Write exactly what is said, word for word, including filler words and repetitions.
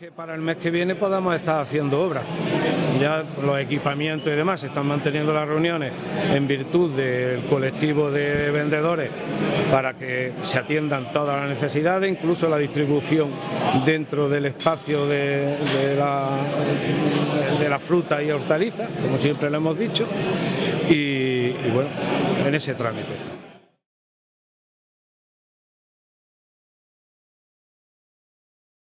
que para el mes que viene podamos estar haciendo obras. Ya los equipamientos y demás, se están manteniendo las reuniones en virtud del colectivo de vendedores para que se atiendan todas las necesidades, incluso la distribución dentro del espacio de, de, la, de la fruta y hortalizas, como siempre lo hemos dicho, y, y bueno, en ese trámite.